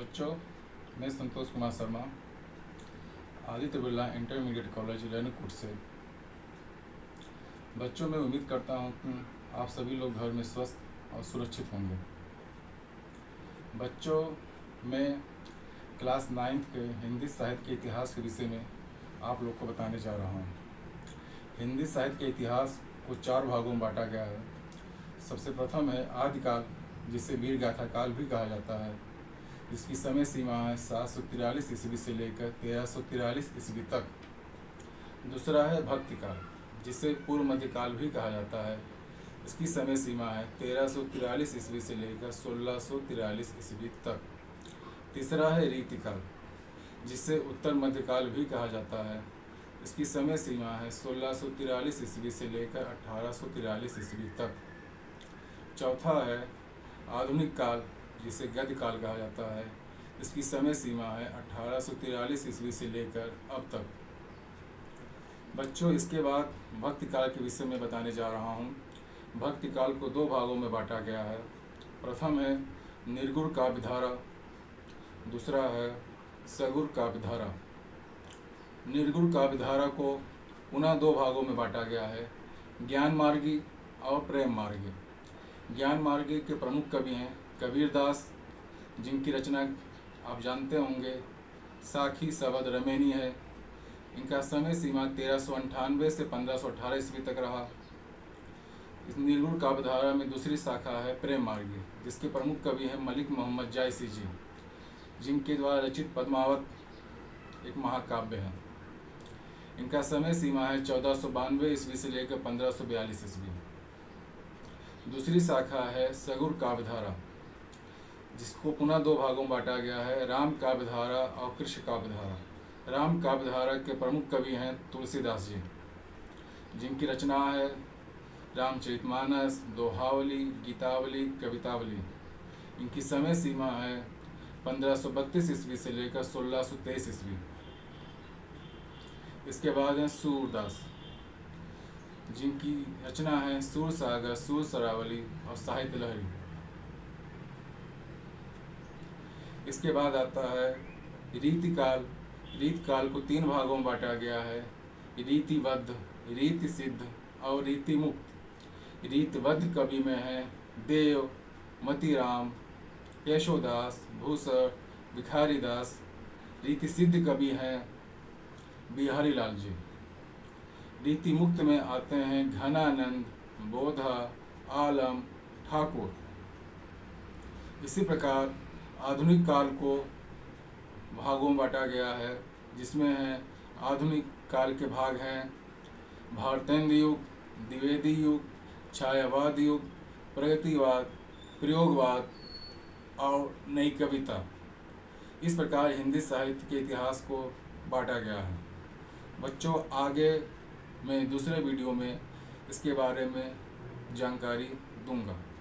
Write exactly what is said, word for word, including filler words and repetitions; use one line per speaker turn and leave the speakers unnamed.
बच्चों, मैं Santosh Kumar Sharma Aditya Birla intermediate college Renukoot से। बच्चों, मैं उम्मीद करता हूँ कि आप सभी लोग घर में स्वस्थ और सुरक्षित होंगे। बच्चों, मैं क्लास नाइन्थ के हिंदी साहित्य के इतिहास के विषय में आप लोग को बताने जा रहा हूँ। हिंदी साहित्य के इतिहास को चार भागों में बांटा गया है। सबसे प्रथम है आदिकाल, जिसे वीर गाथा काल भी कहा जाता है, जिसकी समय सीमा है सात सौ तिरालीस ईस्वी से लेकर तेरह सौ तिरालीस ईस्वी तक। दूसरा है भक्तिकाल, जिसे पूर्व मध्यकाल भी कहा जाता है। इसकी समय सीमा है तेरह सौ तिरालीस ईस्वी से लेकर सोलह सौ तिरालीस ईस्वी तक। तीसरा है रीतिकाल, जिसे उत्तर मध्यकाल भी कहा जाता है। इसकी समय सीमा है सोलह सौ तिरालीस ईस्वी से लेकर अठारह सौ तिरालीस ईस्वी तक। चौथा है आधुनिक काल, जिसे गद्य काल कहा जाता है। इसकी समय सीमा है अठारह सौ तिरालीस ईस्वी से लेकर अब तक। बच्चों, इसके बाद भक्ति काल के विषय में बताने जा रहा हूँ। भक्ति काल को दो भागों में बांटा गया है। प्रथम है निर्गुण काव्यधारा, दूसरा है सगुण काव्यधारा। निर्गुण काव्यधारा को पुनः दो भागों में बांटा गया है, ज्ञान मार्गी और प्रेम मार्गी। ज्ञान मार्गी के प्रमुख कवि हैं कबीरदास, जिनकी रचना आप जानते होंगे साखी शबद रमैनी है। इनका समय सीमा तेरह सौ अंठानवे से पंद्रह सौ अठारह ईस्वी तक रहा। इस निर्गुण काव्यधारा में दूसरी शाखा है प्रेम मार्गी, जिसके प्रमुख कवि हैं मलिक मोहम्मद जायसी जी, जिनके द्वारा रचित पद्मावत एक महाकाव्य है। इनका समय सीमा है चौदह सौ बानवे ईस्वी से लेकर पंद्रह सौ बयालीस ईस्वी। दूसरी शाखा है सगुण काव्यधारा, जिसको पुनः दो भागों में बांटा गया है, राम काव्यधारा और कृष्ण काव्यधारा। राम काव्यधारा के प्रमुख कवि हैं तुलसीदास जी, जिनकी रचना है रामचरितमानस, दोहावली, गीतावली, कवितावली। इनकी समय सीमा है पंद्रह सौ बत्तीस ईस्वी से लेकर सोलह सौ तेईस ईस्वी। इसके बाद हैं सूरदास, जिनकी रचना है सूर सागर, सूर सरावली और साहित्य लहरी। इसके बाद आता है रीतिकाल। रीतिकाल को तीन भागों में बांटा गया है, रीतिबद्ध, रीति सिद्ध और रीति मुक्त। रीतिबद्ध कवि में है देव, मतीराम, यशोदास, भूसर, भिखारीदास। रीति सिद्ध कवि हैं बिहारी लाल जी। रीति मुक्त में आते हैं घनानंद, बोधा, आलम, ठाकुर। इसी प्रकार आधुनिक काल को भागों में बांटा गया है, जिसमें है आधुनिक काल के भाग हैं भारतेंद्र युग, द्विवेदी युग, छायावाद युग, प्रगतिवाद, प्रयोगवाद और नई कविता। इस प्रकार हिंदी साहित्य के इतिहास को बांटा गया है। बच्चों, आगे मैं दूसरे वीडियो में इसके बारे में जानकारी दूंगा।